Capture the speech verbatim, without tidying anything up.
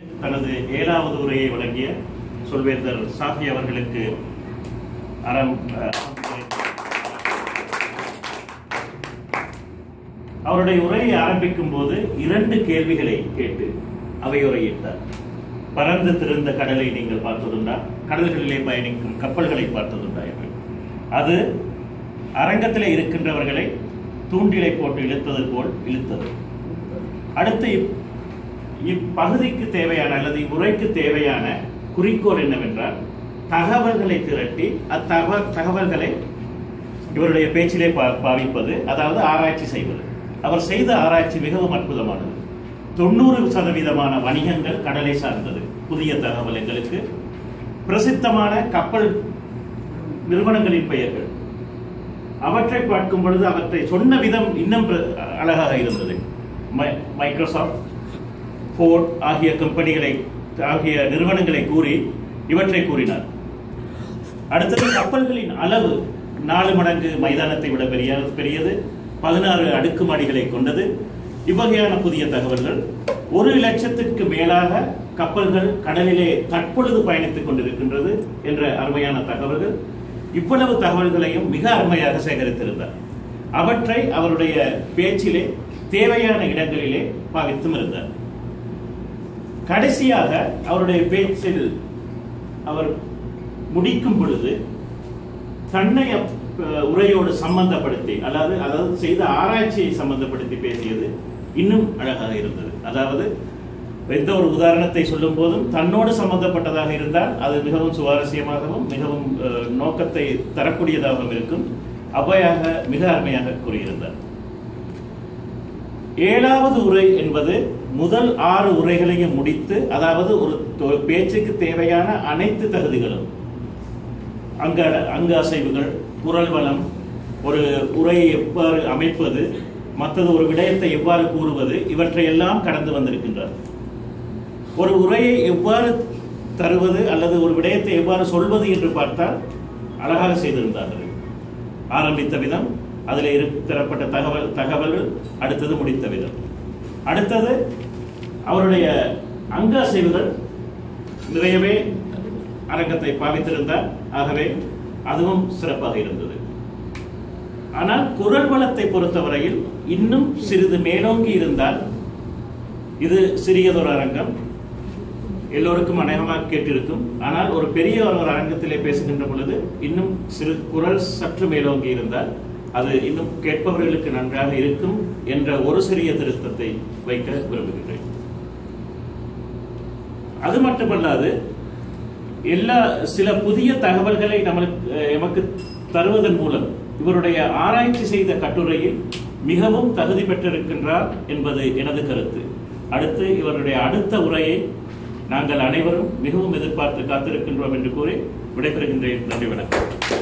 தனது ஏழாவது உரையை வழங்கிய சொல்வேந்தர் சாஃபி அவர்களுக்கு அறம் அவருடைய உரையை ஆரம்பிக்கும் போது இரண்டு கேள்விகளை கேட்டு அவையுரையிட்டார். பறந்து திறந்த கடலை நீங்கள் பார்த்ததுண்டா, கடல்களிலே பயணிக்கும் கப்பல்களை பார்த்ததுண்டா என்று. அது அரங்கத்தில் இருக்கின்றவர்களை தூண்டிலை போட்டு இழுத்தது போல் இழுத்தது. அடுத்து இப்பகுதிக்கு தேவையான அல்லது இம்முறைக்கு தேவையான குறிக்கோள் என்னவென்றால் தகவல்களை திரட்டி அத்தகவல் தகவல்களை இவருடைய பேச்சிலே பாவிப்பது, அதாவது ஆராய்ச்சி செய்வது. அவர் செய்த ஆராய்ச்சி மிகவும் அற்புதமானது. தொண்ணூறு சதவீதமான வணிகங்கள் கடலை சார்ந்தது. புதிய தகவல் எங்களுக்கு பிரசித்தமான கப்பல் நிறுவனங்களின் பெயர்கள், அவற்றை பார்க்கும் பொழுது அவற்றை சொன்ன விதம் இன்னும் அழகாக இருந்தது. மைக்ரோசாப்ட், ஃபோர்ட் ஆகிய கம்பெனிகளை ஆகிய நிறுவனங்களை கூறி இவற்றை கூறினார். அடுத்தது கப்பல்களின் அளவு நாலு மடங்கு மைதானத்தை விட பெரிய பெரியது, பதினாறு அடுக்குமாடிகளை கொண்டது. இவ்வகையான புதிய தகவல்கள். ஒரு லட்சத்திற்கு மேலாக கப்பல்கள் கடலிலே தற்பொழுது பயணித்துக் கொண்டிருக்கின்றது என்ற அருமையான தகவல்கள். இவ்வளவு தகவல்களையும் மிக அருமையாக சேகரித்திருந்தார். அவற்றை அவருடைய பேச்சிலே தேவையான இடங்களிலே பாவித்தும் இருந்தார். கடைசியாக அவருடைய பேச்சில் அவர் முடிக்கும் பொழுது தன்னை உரையோடு சம்பந்தப்படுத்தி, அதாவது அதாவது செய்த ஆராய்ச்சியை சம்பந்தப்படுத்தி பேசியது இன்னும் அழகாக இருந்தது. அதாவது எந்த ஒரு உதாரணத்தை சொல்லும் போதும் தன்னோடு சம்பந்தப்பட்டதாக இருந்தால் அது மிகவும் சுவாரஸ்யமாகவும் மிகவும் நோக்கத்தை தரக்கூடியதாகவும் இருக்கும். அவ்வையாக மிக அருமையாக கூறியிருந்தார். ஏழாவது உரை என்பது முதல் ஆறு உரைகளையும் முடித்து, அதாவது ஒரு பேச்சுக்கு தேவையான அனைத்து தகுதிகளும், அங்க அங்க அசைவுகள், குரல் வளம், ஒரு உரையை எவ்வாறு அமைப்பது, மற்றது ஒரு விடயத்தை எவ்வாறு கூறுவது, இவற்றை எல்லாம் கடந்து வந்திருக்கின்றார். ஒரு உரையை எவ்வாறு தருவது அல்லது ஒரு விடயத்தை எவ்வாறு சொல்வது என்று பார்த்தால் அழகாக செய்திருந்தார்கள். ஆரம்பித்த விதம், அதில் தரப்பட்ட தகவல் தகவல்கள், அடுத்தது முடித்த விதம், அடுத்தது அவருடைய அங்க அசைவுகள் நிறையவே அரங்கத்தை பாவித்திருந்தார். ஆகவே அதுவும் சிறப்பாக இருந்தது. ஆனால் குரல் வளத்தை பொறுத்தவரையில் இன்னும் சிறிது மேலோங்கி இருந்தால், இது சிறியதொரு அரங்கம், எல்லோருக்கும் அநேகமாக கேட்டிருக்கும். ஆனால் ஒரு பெரிய ஒரு அரங்கத்திலே பேசுகின்ற பொழுது இன்னும் சிறு குரல் சற்று மேலோங்கி இருந்தால் அது இன்னும் கேட்பவர்களுக்கு நன்றாக இருக்கும் என்ற ஒரு சிறிய திருத்தத்தை வைக்க விரும்புகின்றேன். அது மட்டுமல்லாது எல்லா சில புதிய தகவல்களை நம்மளுக்கு எமக்கு தருவதன் மூலம் இவருடைய ஆராய்ச்சி செய்த கட்டுரையில் மிகவும் தகுதி பெற்றிருக்கின்றார் என்பது எனது கருத்து. அடுத்து இவருடைய அடுத்த உரையை நாங்கள் அனைவரும் மிகவும் எதிர்பார்த்து காத்திருக்கின்றோம் என்று கூறி விடைபெறுகின்றேன். நன்றி, வணக்கம்.